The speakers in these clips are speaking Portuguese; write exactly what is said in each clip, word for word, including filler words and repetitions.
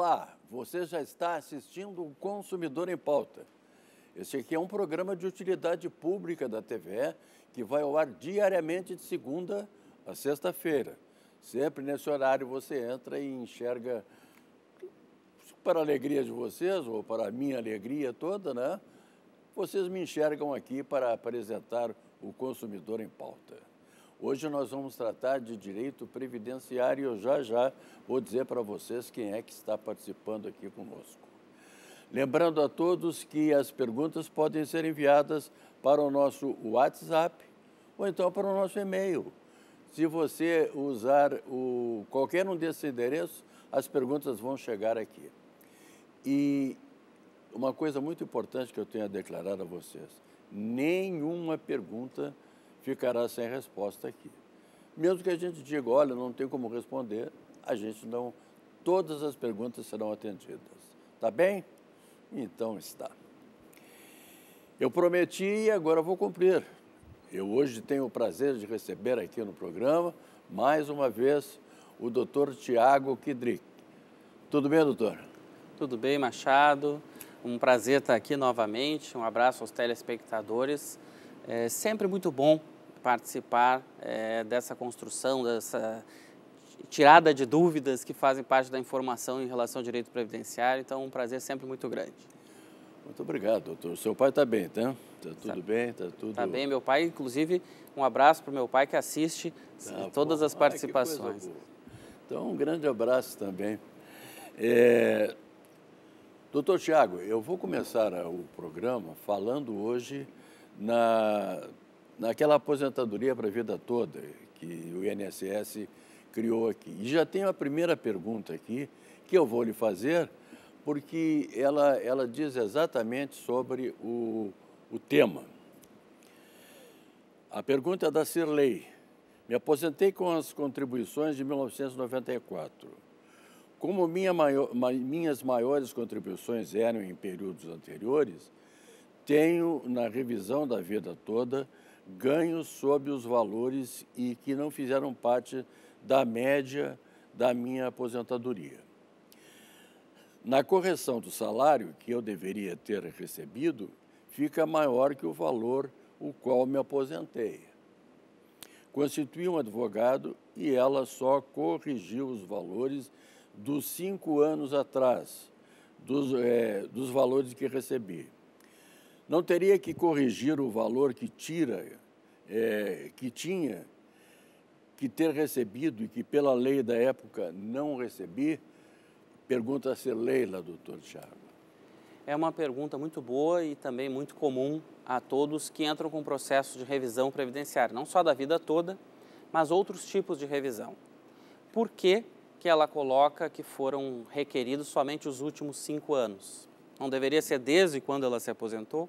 Olá, você já está assistindo o Consumidor em Pauta. Este aqui é um programa de utilidade pública da T V E que vai ao ar diariamente de segunda a sexta-feira. Sempre nesse horário você entra e enxerga, para a alegria de vocês, ou para a minha alegria toda, né? Vocês me enxergam aqui para apresentar o Consumidor em Pauta. Hoje nós vamos tratar de direito previdenciário e eu já já vou dizer para vocês quem é que está participando aqui conosco. Lembrando a todos que as perguntas podem ser enviadas para o nosso WhatsApp ou então para o nosso e-mail. Se você usar o, qualquer um desses endereços, as perguntas vão chegar aqui. E uma coisa muito importante que eu tenho a declarar a vocês, nenhuma pergunta ficará sem resposta aqui. Mesmo que a gente diga, olha, não tem como responder, a gente não, todas as perguntas serão atendidas. Tá bem? Então está. Eu prometi e agora vou cumprir. Eu hoje tenho o prazer de receber aqui no programa, mais uma vez, o doutor Tiago Kidrick. Tudo bem, doutor? Tudo bem, Machado. Um prazer estar aqui novamente. Um abraço aos telespectadores. É sempre muito bom participar é, dessa construção, dessa tirada de dúvidas que fazem parte da informação em relação ao direito previdenciário. Então, um prazer sempre muito grande. Muito obrigado, doutor. O seu pai está bem, tá? Está tudo tá, bem? Está tudo... Está bem, meu pai. Inclusive, um abraço para o meu pai que assiste tá, todas bom. as participações. Ai, então, um grande abraço também. É... Doutor Tiago, eu vou começar o programa falando hoje na, naquela aposentadoria para a vida toda que o I N S S criou aqui. E já tenho a primeira pergunta aqui que eu vou lhe fazer, porque ela, ela diz exatamente sobre o, o tema. A pergunta é da Cirlei. Me aposentei com as contribuições de mil novecentos e noventa e quatro. Como minha maior, minhas maiores contribuições eram em períodos anteriores, tenho, na revisão da vida toda, ganhos sob os valores e que não fizeram parte da média da minha aposentadoria. Na correção do salário que eu deveria ter recebido, fica maior que o valor o qual me aposentei. Constituí um advogado e ela só corrigiu os valores dos cinco anos atrás, dos, é, dos valores que recebi. Não teria que corrigir o valor que tira, é, que tinha que ter recebido e que pela lei da época não recebi? Pergunta a ser Leila, doutor Tiago. É uma pergunta muito boa e também muito comum a todos que entram com o processo de revisão previdenciária, não só da vida toda, mas outros tipos de revisão. Por que que ela coloca que foram requeridos somente os últimos cinco anos? Não deveria ser desde quando ela se aposentou?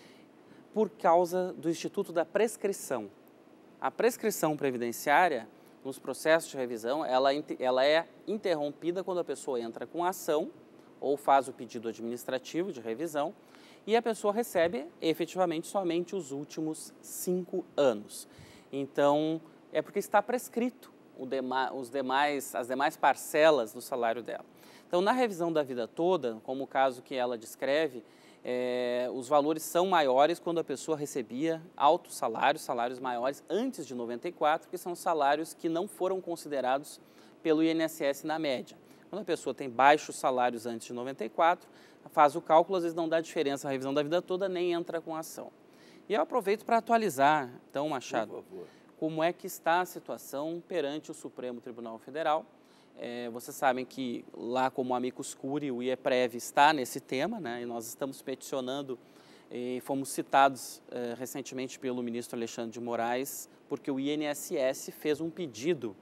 Por causa do Instituto da Prescrição. A prescrição previdenciária, nos processos de revisão, ela, ela é interrompida quando a pessoa entra com a ação ou faz o pedido administrativo de revisão e a pessoa recebe efetivamente somente os últimos cinco anos. Então, é porque está prescrito O dema, os demais, as demais parcelas do salário dela. Então, na revisão da vida toda, como o caso que ela descreve, é, os valores são maiores quando a pessoa recebia altos salários, salários maiores antes de noventa e quatro, que são salários que não foram considerados pelo I N S S na média. Quando a pessoa tem baixos salários antes de noventa e quatro, faz o cálculo, às vezes não dá diferença na revisão da vida toda, nem entra com a ação. E eu aproveito para atualizar, então, Machado, Por favor, como é que está a situação perante o Supremo Tribunal Federal. É, vocês sabem que lá como amicus curiae, o IEPREV está nesse tema, né, e nós estamos peticionando, e fomos citados é, recentemente pelo ministro Alexandre de Moraes, porque o I N S S fez um pedido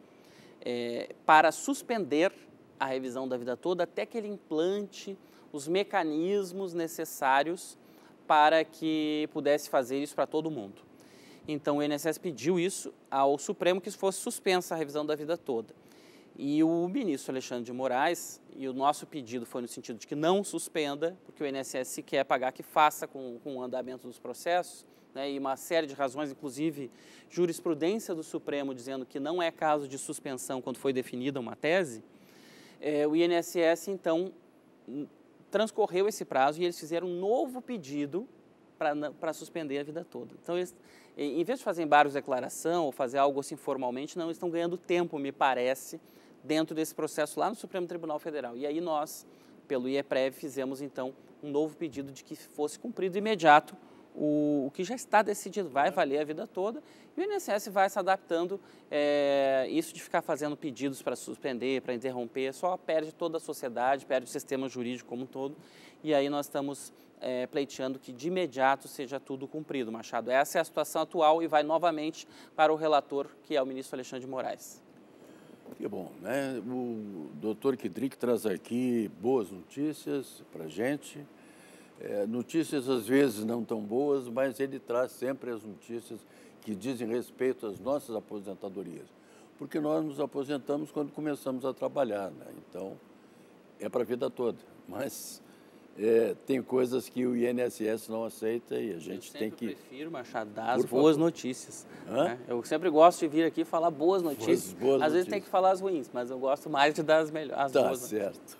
é, para suspender a revisão da vida toda até que ele implante os mecanismos necessários para que pudesse fazer isso para todo mundo. Então, o I N S S pediu isso ao Supremo, que fosse suspensa a revisão da vida toda. E o ministro Alexandre de Moraes, e o nosso pedido foi no sentido de que não suspenda, porque o I N S S se quer pagar, que faça com, com o andamento dos processos, né, e uma série de razões, inclusive jurisprudência do Supremo dizendo que não é caso de suspensão quando foi definida uma tese, É, o I N S S, então, transcorreu esse prazo e eles fizeram um novo pedido para suspender a vida toda. Então, eles, em vez de fazer embargos de declaração ou fazer algo assim formalmente, não, eles estão ganhando tempo, me parece, dentro desse processo lá no Supremo Tribunal Federal. E aí nós, pelo I E P R E V, fizemos, então, um novo pedido de que fosse cumprido imediato o, o que já está decidido, vai valer a vida toda, e o I N S S vai se adaptando. É, isso de ficar fazendo pedidos para suspender, para interromper, só perde toda a sociedade, perde o sistema jurídico como um todo, e aí nós estamos é, pleiteando que de imediato seja tudo cumprido, Machado. Essa é a situação atual e vai novamente para o relator, que é o ministro Alexandre de Moraes. Que bom, né? O doutor Kidrick traz aqui boas notícias para a gente. É, notícias às vezes não tão boas, mas ele traz sempre as notícias que dizem respeito às nossas aposentadorias. Porque nós nos aposentamos quando começamos a trabalhar, né? Então, é para a vida toda. Mas é, tem coisas que o I N S S não aceita e a gente tem que... Eu sempre prefiro, Machado, dar as boas notícias. Né? Eu sempre gosto de vir aqui falar boas notícias. Boas, boas Às notícias. vezes tem que falar as ruins, mas eu gosto mais de dar as, melhores, as tá boas certo.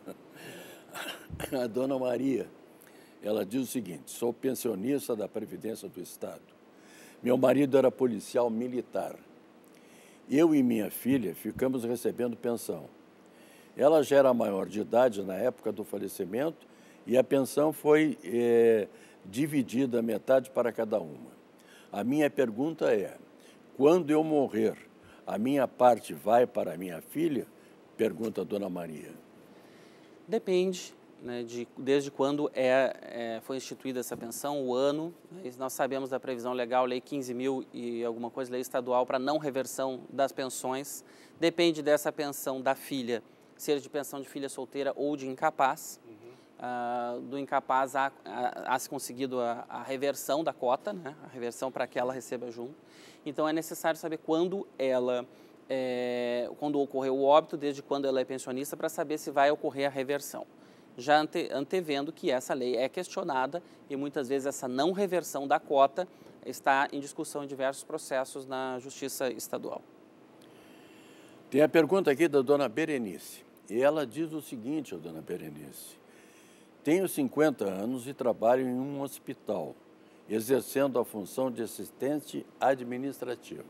A dona Maria, ela diz o seguinte: sou pensionista da Previdência do Estado. Meu marido era policial militar. Eu e minha filha ficamos recebendo pensão. Ela já era maior de idade na época do falecimento e a pensão foi é, dividida metade para cada uma. A minha pergunta é, quando eu morrer, a minha parte vai para a minha filha? Pergunta a dona Maria. Depende. Né, de, desde quando é, é, foi instituída essa pensão, o ano, né, nós sabemos da previsão legal, lei quinze mil e alguma coisa, lei estadual para não reversão das pensões, depende dessa pensão da filha, seja de pensão de filha solteira ou de incapaz. Uhum. Ah, do incapaz há, há, há se conseguido a, a reversão da cota, né, a reversão para que ela receba junto. Então é necessário saber quando ela, é, quando ocorreu o óbito, desde quando ela é pensionista, para saber se vai ocorrer a reversão. Já ante, antevendo que essa lei é questionada e muitas vezes essa não reversão da cota está em discussão em diversos processos na Justiça Estadual. Tem a pergunta aqui da dona Berenice, e ela diz o seguinte, dona Berenice: tenho cinquenta anos e trabalho em um hospital, exercendo a função de assistente administrativo.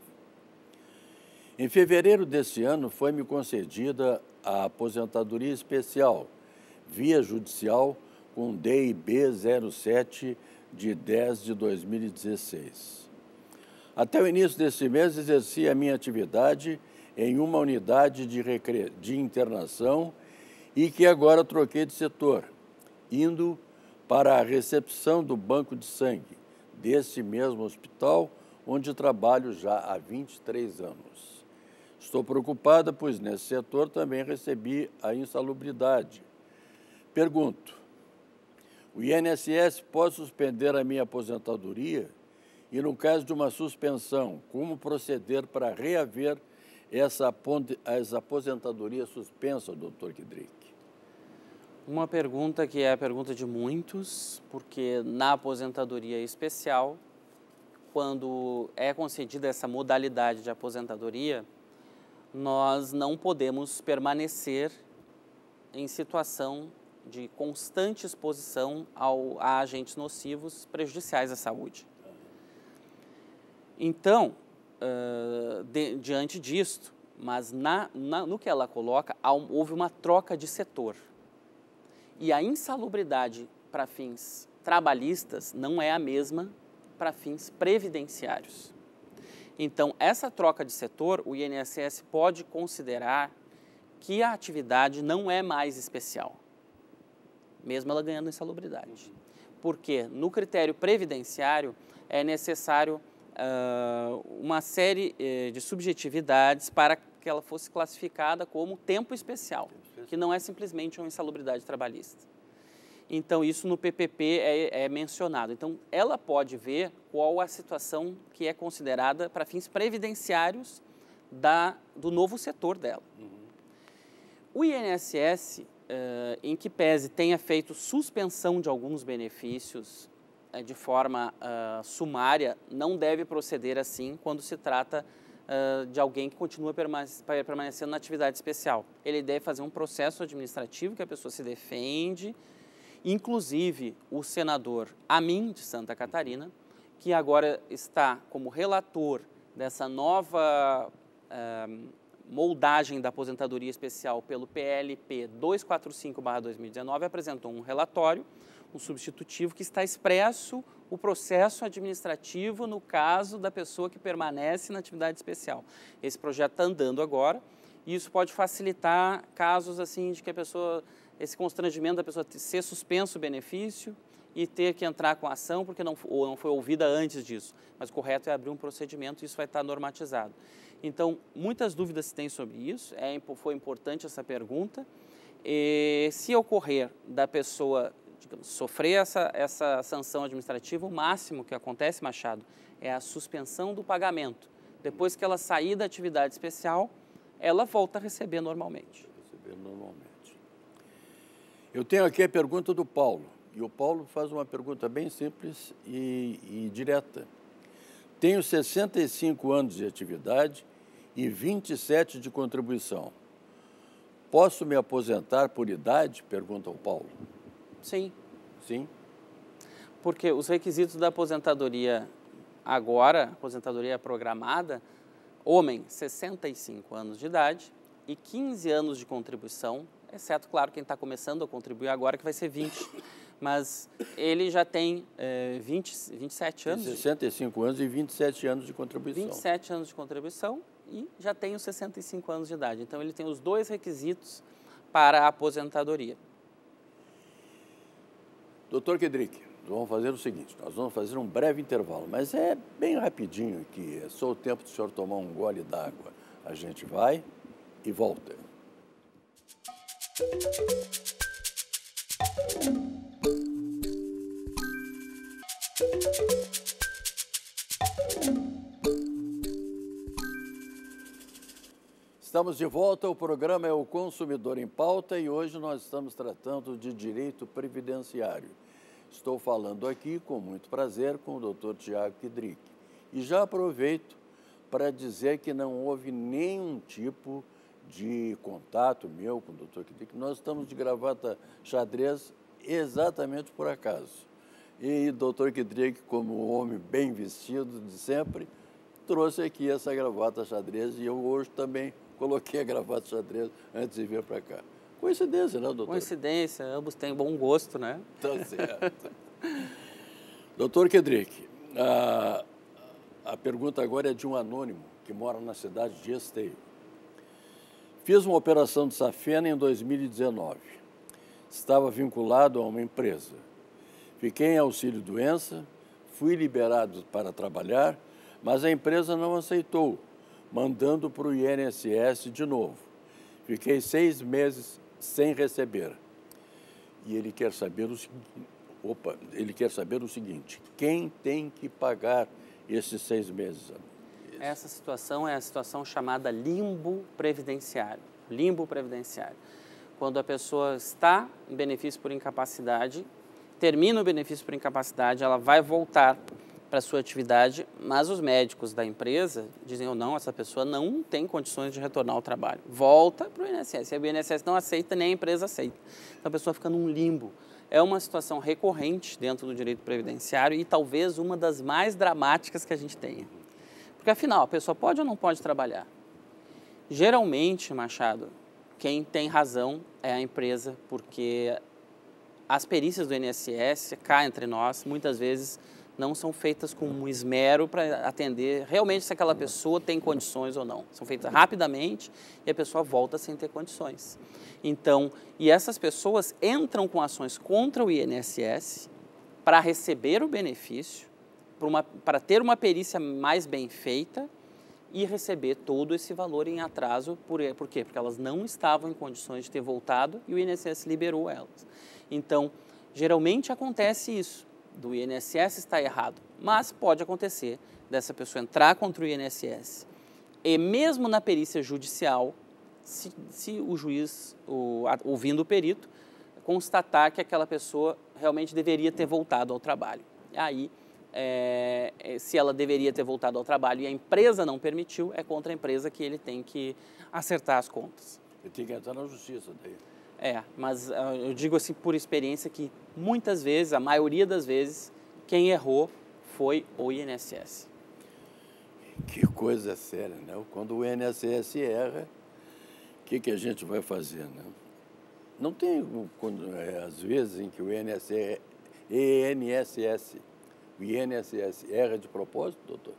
Em fevereiro deste ano foi-me concedida a aposentadoria especial, via judicial, com D I B zero sete de dez de dois mil e dezesseis. Até o início desse mês, exerci a minha atividade em uma unidade de, recre... de internação e que agora troquei de setor, indo para a recepção do banco de sangue desse mesmo hospital, onde trabalho já há vinte e três anos. Estou preocupada, pois nesse setor também recebi a insalubridade. Pergunto, o I N S S pode suspender a minha aposentadoria? E, no caso de uma suspensão, como proceder para reaver essa, essa aposentadoria suspensa, doutor Kidrick? Uma pergunta que é a pergunta de muitos, porque na aposentadoria especial, quando é concedida essa modalidade de aposentadoria, nós não podemos permanecer em situação de constante exposição ao, a agentes nocivos prejudiciais à saúde. Então, uh, de, diante disto, mas na, na, no que ela coloca, há um, houve uma troca de setor. E a insalubridade para fins trabalhistas não é a mesma para fins previdenciários. Então, essa troca de setor, o I N S S pode considerar que a atividade não é mais especial, mesmo ela ganhando insalubridade. Porque no critério previdenciário é necessário uh, uma série uh, de subjetividades para que ela fosse classificada como tempo especial, que não é simplesmente uma insalubridade trabalhista. Então, isso no P P P é, é mencionado. Então, ela pode ver qual a situação que é considerada para fins previdenciários da, do novo setor dela. Uhum. O I N S S, Uh, em que pese tenha feito suspensão de alguns benefícios uh, de forma uh, sumária, não deve proceder assim quando se trata uh, de alguém que continua permanecendo na atividade especial. Ele deve fazer um processo administrativo que a pessoa se defende, inclusive o senador Amin, de Santa Catarina, que agora está como relator dessa nova uh, moldagem da aposentadoria especial pelo P L P duzentos e quarenta e cinco barra dois mil e dezenove, apresentou um relatório, um substitutivo, que está expresso o processo administrativo no caso da pessoa que permanece na atividade especial. Esse projeto está andando agora e isso pode facilitar casos assim de que a pessoa, esse constrangimento da pessoa ser suspenso o benefício e ter que entrar com a ação porque não, ou não foi ouvida antes disso. Mas o correto é abrir um procedimento e isso vai estar normatizado. Então, muitas dúvidas se tem sobre isso, é, foi importante essa pergunta. E, se ocorrer da pessoa, digamos, sofrer essa, essa sanção administrativa, o máximo que acontece, Machado, é a suspensão do pagamento. Depois que ela sair da atividade especial, ela volta a receber normalmente. Receber normalmente. Eu tenho aqui a pergunta do Paulo, e o Paulo faz uma pergunta bem simples e, e direta. Tenho sessenta e cinco anos de atividade e vinte e sete de contribuição. Posso me aposentar por idade? Pergunta o Paulo. Sim. Sim? Porque os requisitos da aposentadoria agora, aposentadoria programada, homem, sessenta e cinco anos de idade e quinze anos de contribuição, exceto, claro, quem está começando a contribuir agora, que vai ser vinte. Mas ele já tem é, vinte, vinte e sete anos. sessenta e cinco anos e vinte e sete anos de contribuição. vinte e sete anos de contribuição e já tem os sessenta e cinco anos de idade. Então, ele tem os dois requisitos para a aposentadoria. Doutor Kedrick, vamos fazer o seguinte, nós vamos fazer um breve intervalo, mas é bem rapidinho aqui, é só o tempo do senhor tomar um gole d'água. A gente vai e volta. Estamos de volta, o programa é o Consumidor em Pauta e hoje nós estamos tratando de direito previdenciário. Estou falando aqui com muito prazer com o doutor Tiago Kedrick. E já aproveito para dizer que não houve nenhum tipo de contato meu com o doutor Kedrick. Nós estamos de gravata xadrez exatamente por acaso. E o doutor Kedrick, como um homem bem vestido de sempre, trouxe aqui essa gravata xadrez e eu hoje também coloquei a gravata xadrez antes de vir para cá. Coincidência, né, doutor? Coincidência, ambos têm bom gosto, né? Tá certo. Doutor Kedrick, a, a pergunta agora é de um anônimo que mora na cidade de Esteio. Fiz uma operação de safena em dois mil e dezenove. Estava vinculado a uma empresa. Fiquei em auxílio-doença, fui liberado para trabalhar, mas a empresa não aceitou, mandando para o I N S S de novo. Fiquei seis meses sem receber. E ele quer saber o seguinte, opa, ele quer saber o seguinte, quem tem que pagar esses seis meses? Essa situação é a situação chamada limbo previdenciário. Limbo previdenciário. Quando a pessoa está em benefício por incapacidade, termina o benefício por incapacidade, ela vai voltar para a sua atividade, mas os médicos da empresa dizem, ou não, essa pessoa não tem condições de retornar ao trabalho. Volta para o I N S S. E o I N S S não aceita, nem a empresa aceita. Então, a pessoa fica num limbo. É uma situação recorrente dentro do direito previdenciário e talvez uma das mais dramáticas que a gente tenha. Porque, afinal, a pessoa pode ou não pode trabalhar? Geralmente, Machado, quem tem razão é a empresa, porque as perícias do I N S S, cá entre nós, muitas vezes não são feitas com um esmero para atender realmente se aquela pessoa tem condições ou não. São feitas rapidamente e a pessoa volta sem ter condições. Então, e essas pessoas entram com ações contra o I N S S para receber o benefício, para, uma, para ter uma perícia mais bem feita e receber todo esse valor em atraso. Por, por quê? Porque elas não estavam em condições de ter voltado e o I N S S liberou elas. Então, geralmente acontece isso. Do I N S S está errado, mas pode acontecer dessa pessoa entrar contra o I N S S e mesmo na perícia judicial, se, se o juiz, o, a, ouvindo o perito, constatar que aquela pessoa realmente deveria ter voltado ao trabalho. Aí é, se ela deveria ter voltado ao trabalho e a empresa não permitiu, é contra a empresa que ele tem que acertar as contas. Ele tem que entrar na justiça daí. É, mas uh, eu digo assim por experiência que muitas vezes, a maioria das vezes, quem errou foi o I N S S. Que coisa séria, né? Quando o I N S S erra, o que, que a gente vai fazer, né? Não tem, quando, é, às vezes, em que o I N S S, I N S S, o I N S S erra de propósito, doutor?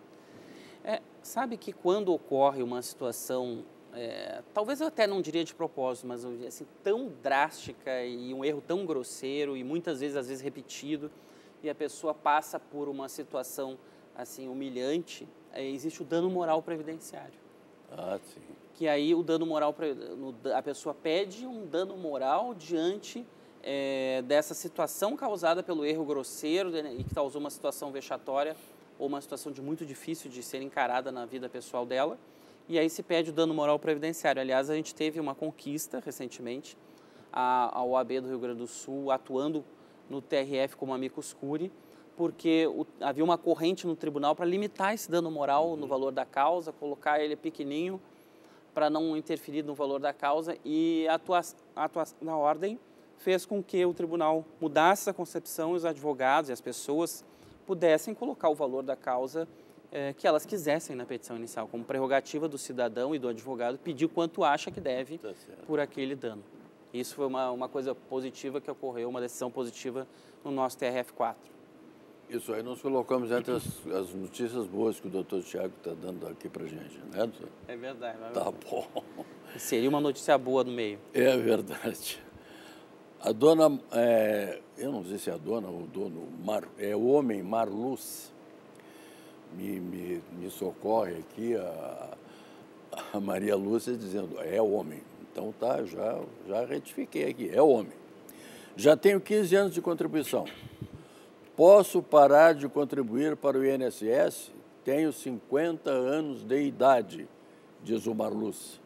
É, sabe que quando ocorre uma situação, é, talvez eu até não diria de propósito, mas assim, tão drástica e um erro tão grosseiro e muitas vezes, às vezes, repetido, e a pessoa passa por uma situação assim humilhante, é, existe o dano moral previdenciário. Ah, sim. Que aí o dano moral, a pessoa pede um dano moral diante é, dessa situação causada pelo erro grosseiro e que causou uma situação vexatória ou uma situação de muito difícil de ser encarada na vida pessoal dela, e aí se pede o dano moral previdenciário. Aliás, a gente teve uma conquista recentemente, a, a O A B do Rio Grande do Sul atuando no T R F como amicus curiae, porque o, havia uma corrente no tribunal para limitar esse dano moral no valor da causa, colocar ele pequenininho, para não interferir no valor da causa, e a atuação, a atuação da ordem fez com que o tribunal mudasse a concepção e os advogados e as pessoas pudessem colocar o valor da causa eh, que elas quisessem na petição inicial, como prerrogativa do cidadão e do advogado pedir o quanto acha que deve Tá por aquele dano. Isso foi uma, uma coisa positiva que ocorreu, uma decisão positiva no nosso T R F quatro. Isso aí nós colocamos entre as, as notícias boas que o doutor Tiago está dando aqui para a gente, né, doutor? É verdade. É Tá verdade. bom. Seria uma notícia boa no meio. É verdade. A dona, é, eu não sei se é a dona ou o dono, Mar, é o homem Marluz, me, me, me socorre aqui a, a Maria Lúcia dizendo, é homem. Então tá, já, já retifiquei aqui, é homem. Já tenho quinze anos de contribuição. Posso parar de contribuir para o I N S S? Tenho cinquenta anos de idade, diz o Marluz.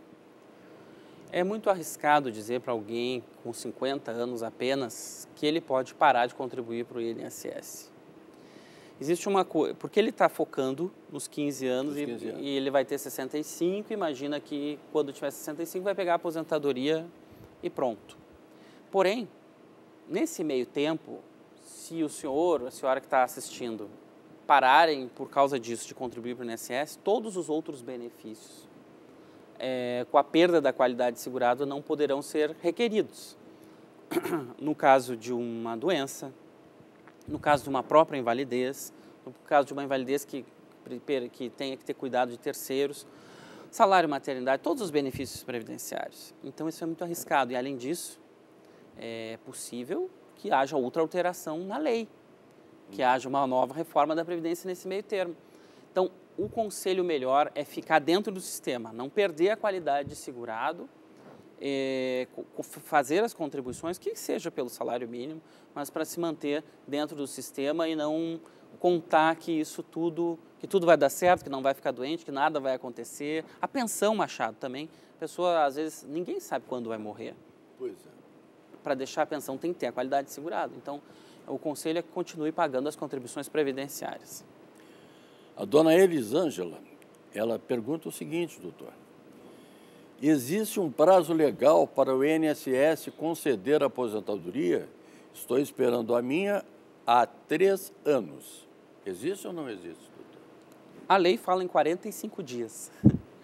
É muito arriscado dizer para alguém com cinquenta anos apenas que ele pode parar de contribuir para o I N S S. Existe uma coisa, porque ele está focando nos quinze anos, e, quinze anos e ele vai ter sessenta e cinco, imagina que quando tiver sessenta e cinco vai pegar a aposentadoria e pronto. Porém, nesse meio tempo, se o senhor, a senhora que está assistindo, pararem por causa disso de contribuir para o I N S S, todos os outros benefícios, é, com a perda da qualidade segurada, não poderão ser requeridos. No caso de uma doença, no caso de uma própria invalidez, no caso de uma invalidez que, que tenha que ter cuidado de terceiros, salário, maternidade, todos os benefícios previdenciários. Então, isso é muito arriscado. E, além disso, é possível que haja outra alteração na lei, que haja uma nova reforma da Previdência nesse meio termo. Então, o conselho melhor é ficar dentro do sistema, não perder a qualidade de segurado, é, fazer as contribuições, que seja pelo salário mínimo, mas para se manter dentro do sistema e não contar que isso tudo, que tudo vai dar certo, que não vai ficar doente, que nada vai acontecer. A pensão, Machado, também, a pessoa, às vezes, ninguém sabe quando vai morrer. Pois é. Para deixar a pensão tem que ter a qualidade de segurado. Então, o conselho é que continue pagando as contribuições previdenciárias. A dona Elisângela, ela pergunta o seguinte, doutor. Existe um prazo legal para o I N S S conceder a aposentadoria? Estou esperando a minha há três anos. Existe ou não existe, doutor? A lei fala em quarenta e cinco dias.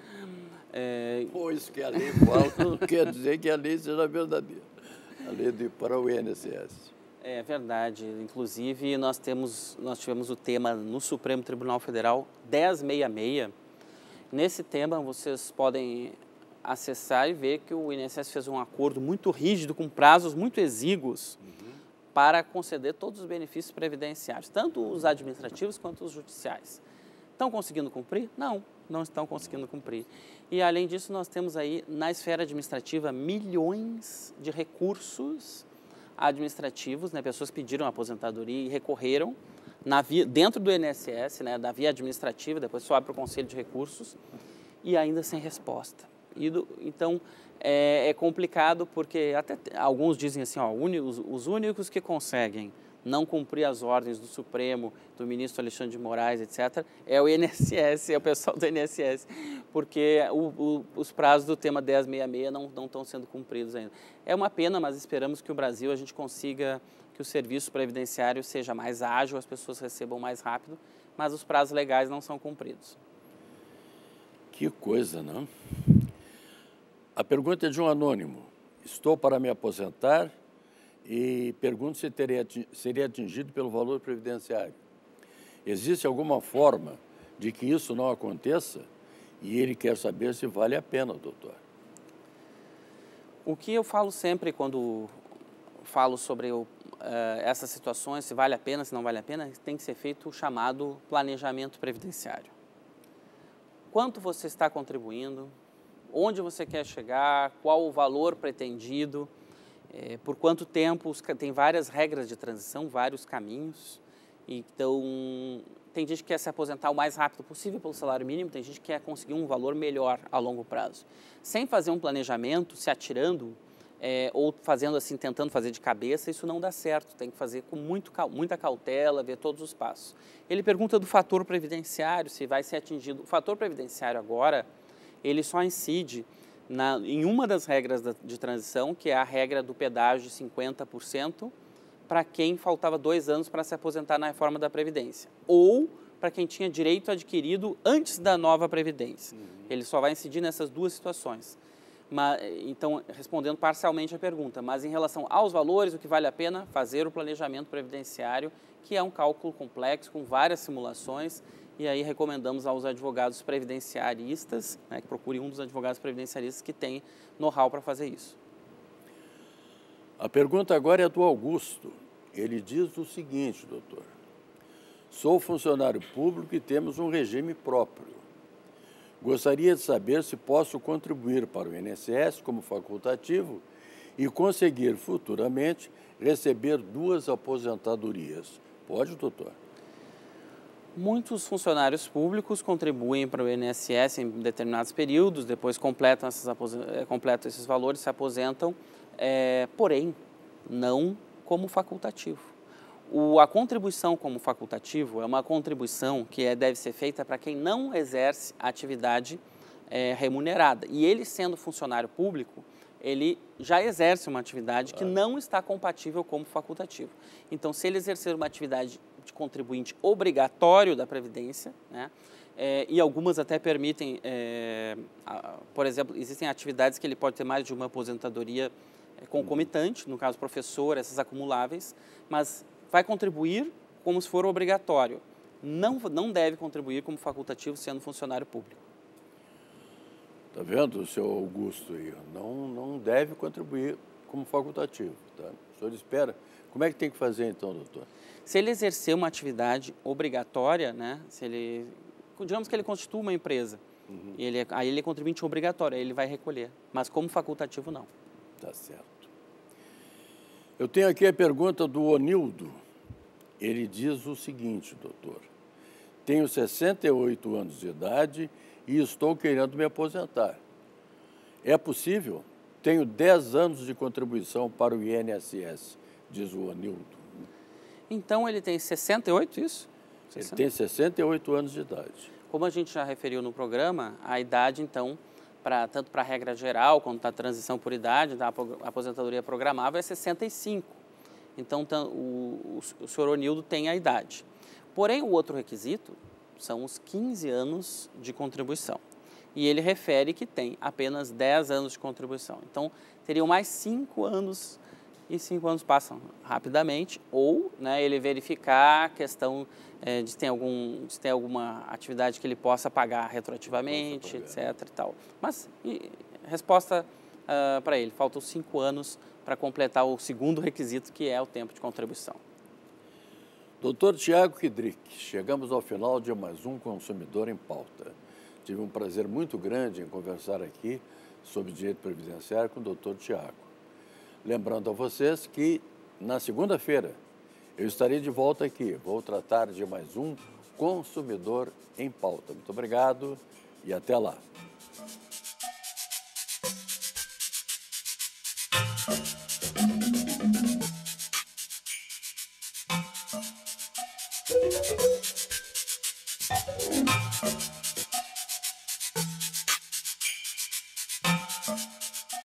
É... Pois que a lei fala, não quer dizer que a lei seja verdadeira. A lei de, para o I N S S. É verdade. Inclusive, nós, temos, nós tivemos o tema no Supremo Tribunal Federal dez sessenta e seis. Nesse tema, vocês podem acessar e ver que o I N S S fez um acordo muito rígido, com prazos muito exíguos, uhum, para conceder todos os benefícios previdenciários, tanto os administrativos quanto os judiciais. Estão conseguindo cumprir? Não, não estão conseguindo cumprir. E, além disso, nós temos aí, na esfera administrativa, milhões de recursos administrativos, né? Pessoas pediram aposentadoria e recorreram na via, dentro do I N S S, né? Da via administrativa, depois sobe para o Conselho de Recursos, e ainda sem resposta. E do, então, é, é complicado porque até alguns dizem assim, ó, os, os únicos que conseguem não cumprir as ordens do Supremo, do ministro Alexandre de Moraes, etcétera, é o I N S S, é o pessoal do I N S S, porque o, o, os prazos do tema dez sessenta e seis não, não estão sendo cumpridos ainda. É uma pena, mas esperamos que o Brasil, a gente consiga que o serviço previdenciário seja mais ágil, as pessoas recebam mais rápido, mas os prazos legais não são cumpridos. Que coisa, não? A pergunta é de um anônimo. Estou para me aposentar e pergunto se teria, seria atingido pelo valor previdenciário. Existe alguma forma de que isso não aconteça? E ele quer saber se vale a pena, doutor. O que eu falo sempre quando falo sobre o, uh, essas situações, se vale a pena, se não vale a pena, tem que ser feito o chamado planejamento previdenciário. Quanto você está contribuindo, onde você quer chegar, qual o valor pretendido, É, por quanto tempo, tem várias regras de transição, vários caminhos. Então, tem gente que quer se aposentar o mais rápido possível pelo salário mínimo, tem gente que quer conseguir um valor melhor a longo prazo. Sem fazer um planejamento, se atirando, é, ou fazendo assim, tentando fazer de cabeça, isso não dá certo. Tem que fazer com muito, muita cautela, ver todos os passos. Ele pergunta do fator previdenciário, se vai ser atingido. O fator previdenciário agora, ele só incide Na, em uma das regras da, de transição, que é a regra do pedágio de cinquenta por cento para quem faltava dois anos para se aposentar na reforma da Previdência, ou para quem tinha direito adquirido antes da nova Previdência. Uhum. Ele só vai incidir nessas duas situações. Mas, então, respondendo parcialmente a pergunta, mas em relação aos valores, o que vale a pena? Fazer o planejamento previdenciário, que é um cálculo complexo, com várias simulações. E aí recomendamos aos advogados previdenciaristas, né, que procure um dos advogados previdenciaristas que tem know-how para fazer isso. A pergunta agora é do Augusto. Ele diz o seguinte, doutor. Sou funcionário público e temos um regime próprio. Gostaria de saber se posso contribuir para o I N S S como facultativo e conseguir futuramente receber duas aposentadorias. Pode, doutor? Muitos funcionários públicos contribuem para o I N S S em determinados períodos, depois completam, essas, completam esses valores, se aposentam, é, porém, não como facultativo. O, a contribuição como facultativo é uma contribuição que é, deve ser feita para quem não exerce atividade é, remunerada. E ele, sendo funcionário público, ele já exerce uma atividade que não está compatível como facultativo. Então, se ele exercer uma atividade de contribuinte obrigatório da Previdência, né, é, e algumas até permitem, é, a, por exemplo, existem atividades que ele pode ter mais de uma aposentadoria é, concomitante, no caso professor, essas acumuláveis, mas vai contribuir como se for obrigatório. Não, não deve contribuir como facultativo sendo funcionário público. Está vendo, seu Augusto aí? Não, não deve contribuir como facultativo. Tá? O senhor espera. Como é que tem que fazer então, doutor? Se ele exercer uma atividade obrigatória, né, se ele, digamos que ele constitua uma empresa, uhum. e ele, aí ele é contribuinte obrigatório, aí ele vai recolher, mas como facultativo não. Tá certo. Eu tenho aqui a pergunta do Onildo. Ele diz o seguinte, doutor. Tenho sessenta e oito anos de idade e estou querendo me aposentar. É possível? Tenho dez anos de contribuição para o I N S S, diz o Onildo. Então, ele tem sessenta e oito, isso? Ele tem sessenta e oito anos de idade. Como a gente já referiu no programa, a idade, então, pra, tanto para a regra geral, quanto para a transição por idade, da aposentadoria programável, é sessenta e cinco. Então, o, o senhor Onildo tem a idade. Porém, o outro requisito são os quinze anos de contribuição. E ele refere que tem apenas dez anos de contribuição. Então, teriam mais cinco anos, e cinco anos passam rapidamente, ou né, ele verificar a questão é, de se tem, algum, se tem alguma atividade que ele possa pagar retroativamente, possa pagar. etc. E tal. Mas, e, resposta uh, para ele, faltam cinco anos para completar o segundo requisito, que é o tempo de contribuição. doutor Tiago Kidrick, chegamos ao final de mais um Consumidor em Pauta. Tive um prazer muito grande em conversar aqui sobre direito previdenciário com o doutor Tiago. Lembrando a vocês que na segunda-feira eu estarei de volta aqui. Vou tratar de mais um Consumidor em Pauta. Muito obrigado e até lá. Música